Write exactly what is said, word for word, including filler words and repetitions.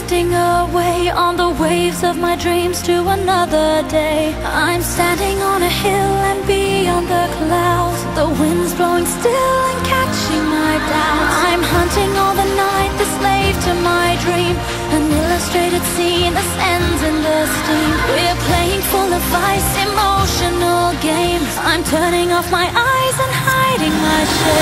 drifting away on the waves of my dreams to another day. I'm standing on a hill and beyond the clouds, the wind's blowing still and catching my doubts. I'm hunting all the night, the slave to my dream, an illustrated scene ascends in the steam. We're playing full of vice, emotional games. I'm turning off my eyes and hiding my shame.